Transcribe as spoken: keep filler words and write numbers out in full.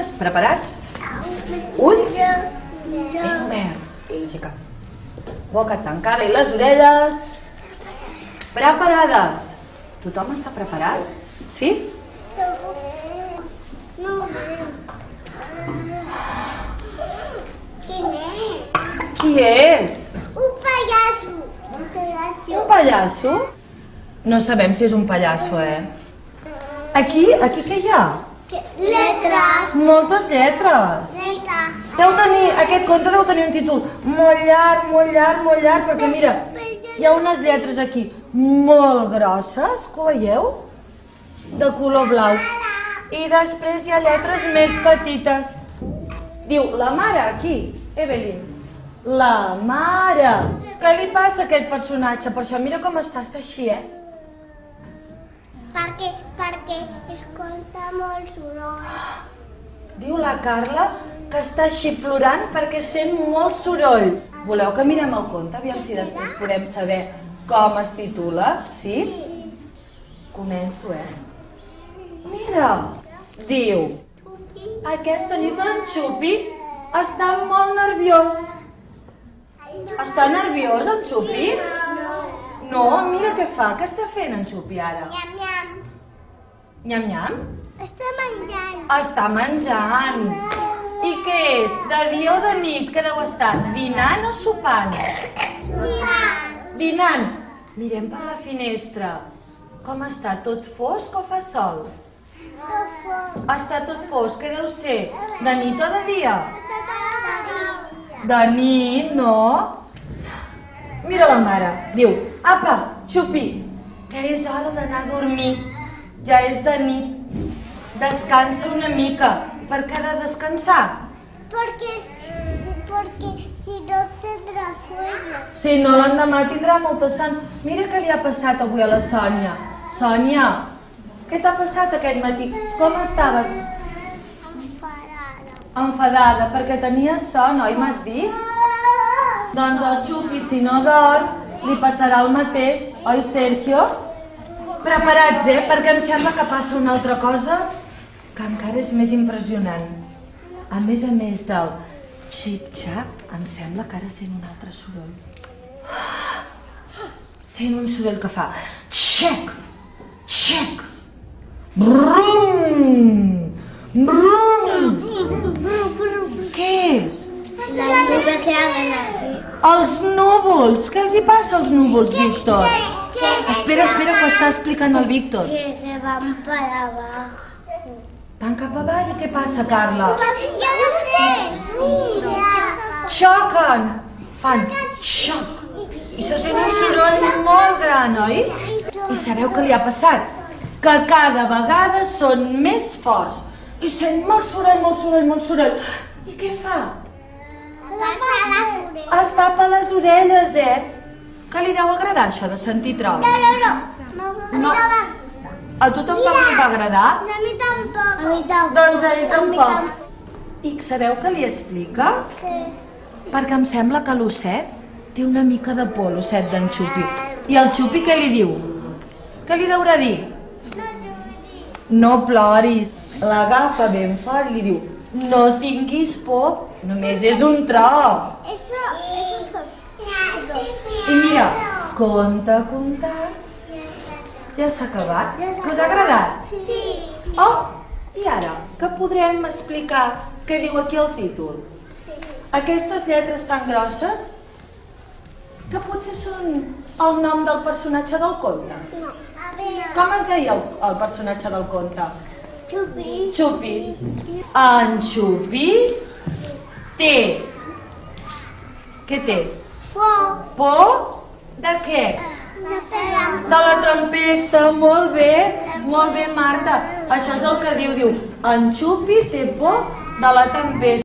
ulleres, preparats? Ulls ben oberts. Aixeca. Boca tancada i les orelles preparades. Tothom està preparat? Sí? No. Quin és? Qui és? Un pallasso. Un pallasso. Un pallasso? No sabem si és un pallasso, eh? Aquí, aquí què hi ha? Lletres. Moltes lletres. Lletres. Deu tenir, aquest conte deu tenir un títol molt llarg, molt llarg, molt llarg, perquè mira, hi ha unes lletres aquí molt grosses, que ho veieu? De color blau. I després hi ha lletres més petites. Diu, la mare, aquí, Evelyn. La mare. Què li passa a aquest personatge? Per això mira com està, està així, eh? Perquè, perquè escolta molt soroll. Diu la Carla que està així plorant perquè sent molt soroll. Voleu que mirem el conte? Aviam si després podem saber com es titula, sí? Començo, eh? Mira, diu, aquesta nit en Xupi està molt nerviós. Està nerviós en Xupi? No, mira què fa, què està fent en Xupi ara? Nyam, nyam. Nyam, nyam? Està menjant. Està menjant. I què és? De dia o de nit? Què deu estar? Dinant o sopant? Sopant. Dinant. Mirem per la finestra. Com està? Tot fosc o fa sol? Tot fosc. Està tot fosc. Què deu ser? De nit o de dia? Tot De nit, no? Mira la mare. Diu, apa, Xupi, que és hora d'anar a dormir. Ja és de nit. Descansa una mica. Per què ha de descansar? Perquè, perquè si no tindrà fulla. Si no, l'endemà tindrà molta son. Mira què li ha passat avui a la Sònia. Sònia, què t'ha passat aquest matí? Com estaves? Enfadada. Enfadada, perquè tenies son, oi m'has dit? Doncs el Xupi, si no dorm, li passarà el mateix, oi Sergio? Preparats, eh? Perquè em sembla que passa una altra cosa que encara és més impressionant. A més a més del xip-xap, em sembla que ara sent un altre soroll. Sent un soroll que fa xec, xec, brum, brum. Què és? La nube que hagan así. Els núvols! Què els hi passa als núvols, Víctor? ¿Qué? Espera, espera, que ho està explicant el Víctor. Que se van para abajo. Van cap avall i què passa, Carla? Yo no sé. Mira. Xoquen! Fan xoc! I se sent un soroll molt gran, oi? I sabeu què li ha passat? Que cada vegada són més forts. I sent molt soroll, molt soroll, molt soroll. I què fa? Es tapa les orelles, eh? Que li deu agradar això de sentir trons? No, no, no. No, a mi tampoc. A tu tampoc li va agradar? A mi tampoc. A mi tampoc. Doncs a ell tampoc. I sabeu què li explica? Què? Perquè em sembla que l'osset té una mica de por, l'osset d'en Xupi. I el Xupi què li diu? Què li deurà dir? No ploris. L'agafa ben fort i li diu, no tinguis por, només és un tro. Eso, eso son. I mira, conta, conta. Ja s'ha acabat. Que us ha agradat? Sí. Oh, i ara, que podrem explicar què diu aquí el títol? Aquestes lletres tan grosses, que potser són el nom del personatge del conte. No. A ver. Com es deia el, el personatge del conte? Chupi. Xupi. En Xupi té... Què té? Por. Por de què? No serà. De la tempesta, molt bé, molt bé Marta. Això és el que diu, diu, en Xupi té por de la tempesta.